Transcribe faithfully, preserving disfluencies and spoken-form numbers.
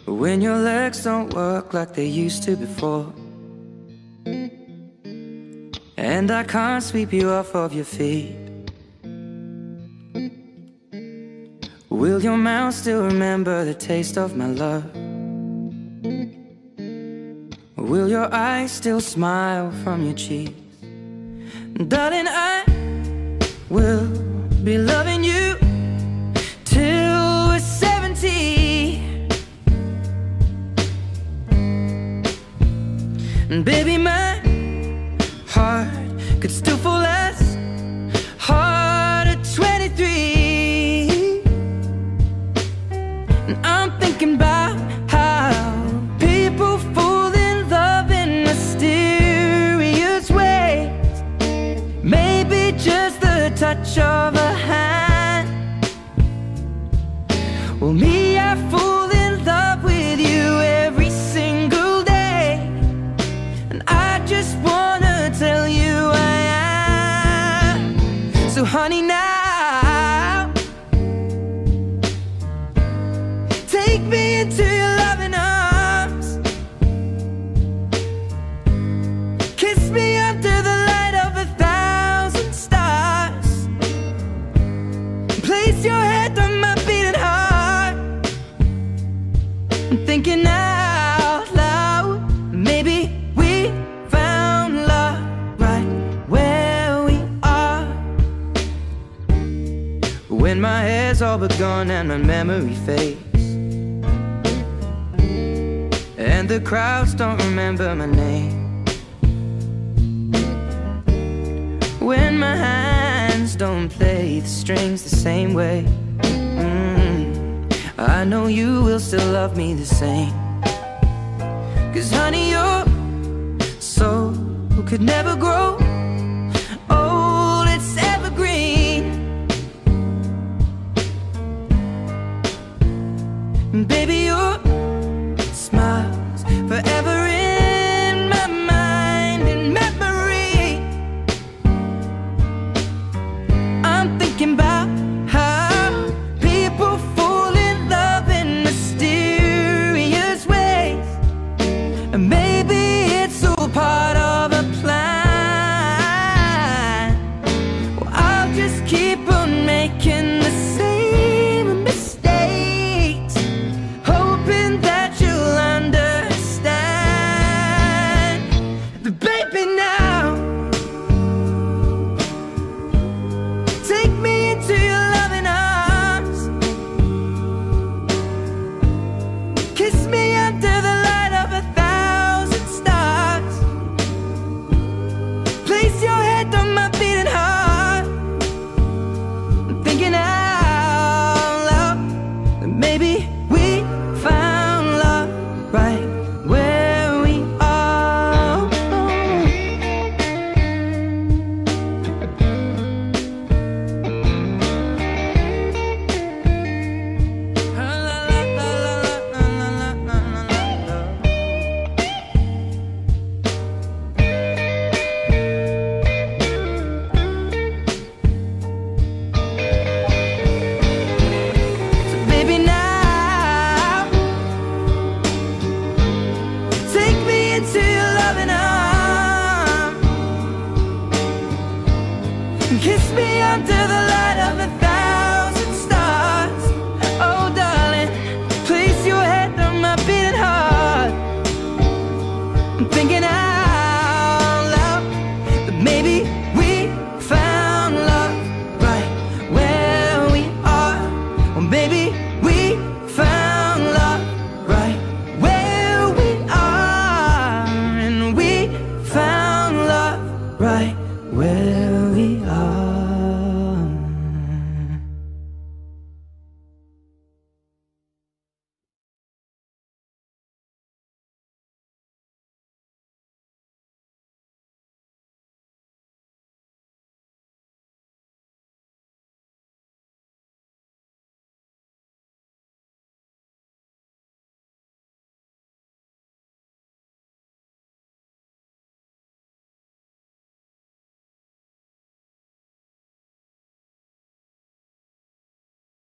when your legs don't work like they used to before, and I can't sweep you off of your feet. Will your mouth still remember the taste of my love? Will your eyes still smile from your cheeks? Darling, I will be loving you till we're seventy. And baby, my heart could still fall as hard at twenty-three. And I'm thinking about how people fall in love in mysterious ways. Maybe just the touch of a hand. Well, me, I fall in love with you every single day, and I just wanna tell you I am. So honey, now take me into your loving arms. Kiss me under the light of a thousand stars. Place your head on my beating heart. I'm thinking out loud, maybe we found love right where we are. When my hair's all but gone and my memory fades, and the crowds don't remember my name, when my hands don't play the strings the same way, mm, I know you will still love me the same. 'Cause honey, your soul could never grow old, it's evergreen. And baby, you're